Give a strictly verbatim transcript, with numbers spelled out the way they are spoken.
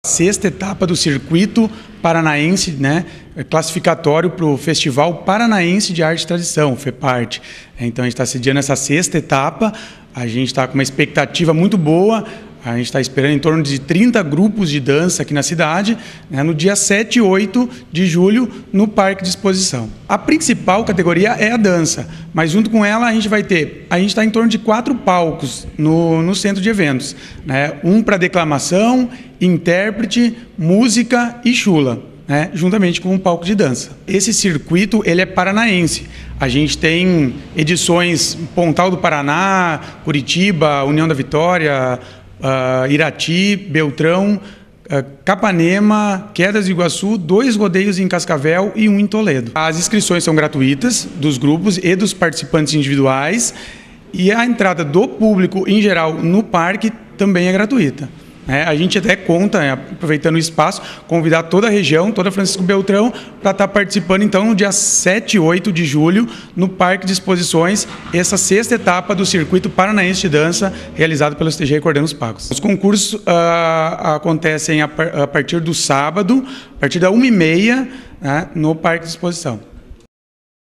Sexta etapa do Circuito Paranaense, né, classificatório para o Festival Paranaense de Arte e Tradição, FEPART. Então, a gente está sediando essa sexta etapa, a gente está com uma expectativa muito boa, a gente está esperando em torno de trinta grupos de dança aqui na cidade, né, no dia sete e oito de julho, no Parque de Exposição. A principal categoria é a dança, mas junto com ela a gente vai ter, a gente está em torno de quatro palcos no, no centro de eventos, né, um para declamação, intérprete, música e chula, né, juntamente com um palco de dança. Esse circuito ele é paranaense. A gente tem edições Pontal do Paraná, Curitiba, União da Vitória, uh, Irati, Beltrão, uh, Capanema, Quedas do Iguaçu, dois rodeios em Cascavel e um em Toledo. As inscrições são gratuitas dos grupos e dos participantes individuais e a entrada do público em geral no parque também é gratuita. É, a gente até conta, é, aproveitando o espaço, convidar toda a região, toda a Francisco Beltrão, para estar participando, então, no dia sete e oito de julho, no Parque de Exposições, essa sexta etapa do Circuito Paranaense de Dança, realizado pelo S T G Recordando os Pagos. Os concursos uh, acontecem a, par a partir do sábado, a partir da uma e meia, né, no Parque de Exposição.